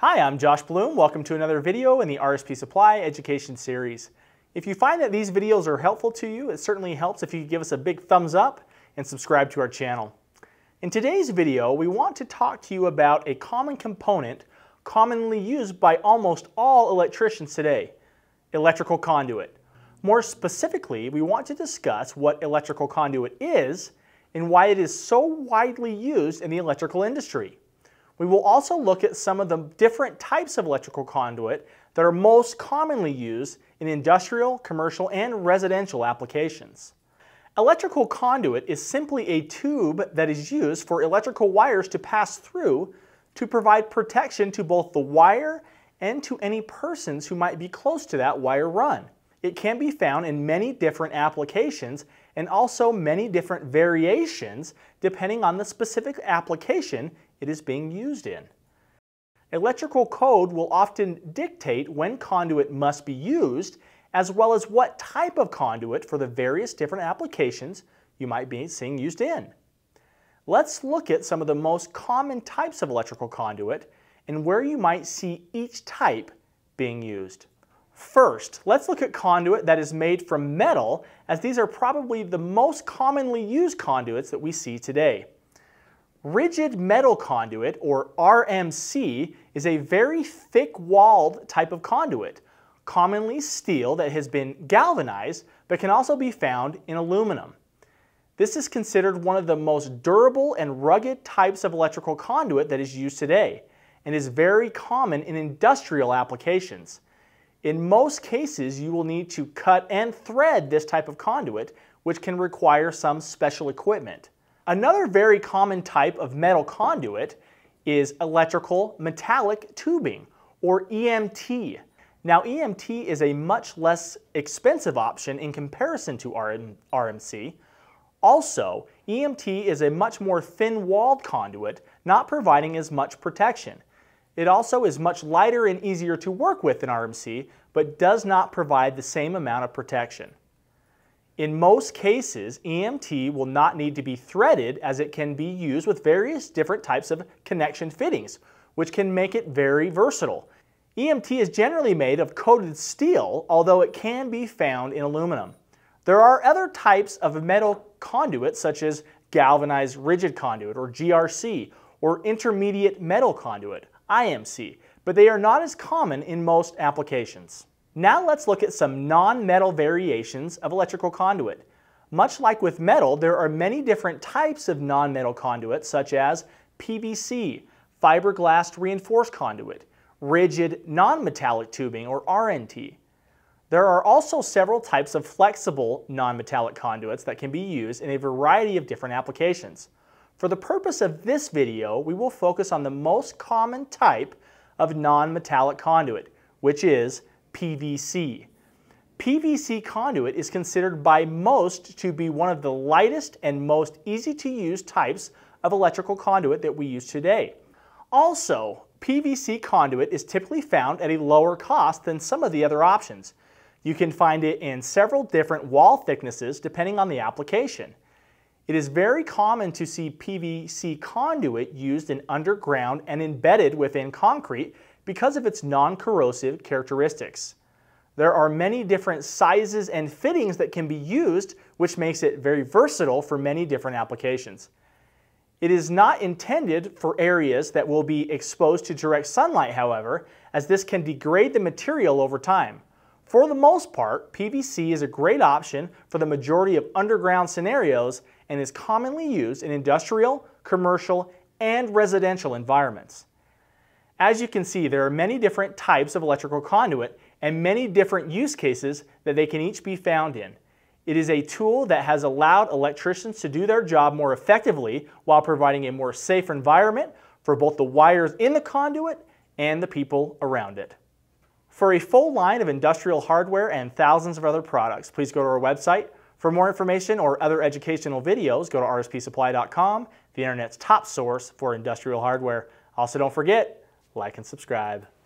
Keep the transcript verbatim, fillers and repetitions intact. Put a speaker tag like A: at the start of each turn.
A: Hi, I'm Josh Bloom. Welcome to another video in the R S P Supply Education Series. If you find that these videos are helpful to you, it certainly helps if you give us a big thumbs up and subscribe to our channel. In today's video, we want to talk to you about a common component commonly used by almost all electricians today, electrical conduit. More specifically, we want to discuss what electrical conduit is and why it is so widely used in the electrical industry. We will also look at some of the different types of electrical conduit that are most commonly used in industrial, commercial, and residential applications. Electrical conduit is simply a tube that is used for electrical wires to pass through to provide protection to both the wire and to any persons who might be close to that wire run. It can be found in many different applications and also many different variations depending on the specific application it is being used in. Electrical code will often dictate when conduit must be used, as well as what type of conduit for the various different applications you might be seeing used in. Let's look at some of the most common types of electrical conduit and where you might see each type being used. First, let's look at conduit that is made from metal, as these are probably the most commonly used conduits that we see today. Rigid metal conduit, or R M C, is a very thick-walled type of conduit, commonly steel that has been galvanized, but can also be found in aluminum. This is considered one of the most durable and rugged types of electrical conduit that is used today, and is very common in industrial applications. In most cases, you will need to cut and thread this type of conduit, which can require some special equipment. Another very common type of metal conduit is electrical metallic tubing, or E M T. Now, E M T is a much less expensive option in comparison to R M C. Also, E M T is a much more thin-walled conduit, not providing as much protection. It also is much lighter and easier to work with than R M C, but does not provide the same amount of protection. In most cases, E M T will not need to be threaded, as it can be used with various different types of connection fittings, which can make it very versatile. E M T is generally made of coated steel, although it can be found in aluminum. There are other types of metal conduit, such as galvanized rigid conduit, or G R C, or intermediate metal conduit, I M C, but they are not as common in most applications. Now let's look at some non-metal variations of electrical conduit. Much like with metal, there are many different types of non-metal conduit, such as P V C, fiberglass reinforced conduit, rigid non-metallic tubing, or R N T. There are also several types of flexible non-metallic conduits that can be used in a variety of different applications. For the purpose of this video, we will focus on the most common type of non-metallic conduit, which is P V C. P V C conduit is considered by most to be one of the lightest and most easy to use types of electrical conduit that we use today. Also, P V C conduit is typically found at a lower cost than some of the other options. You can find it in several different wall thicknesses depending on the application. It is very common to see P V C conduit used in underground and embedded within concrete because of its non-corrosive characteristics. There are many different sizes and fittings that can be used, which makes it very versatile for many different applications. It is not intended for areas that will be exposed to direct sunlight, however, as this can degrade the material over time. For the most part, P V C is a great option for the majority of underground scenarios and is commonly used in industrial, commercial, and residential environments. As you can see, there are many different types of electrical conduit and many different use cases that they can each be found in. It is a tool that has allowed electricians to do their job more effectively while providing a more safe environment for both the wires in the conduit and the people around it. For a full line of industrial hardware and thousands of other products, please go to our website. For more information or other educational videos, go to R S P supply dot com, the internet's top source for industrial hardware. Also, don't forget, like and subscribe.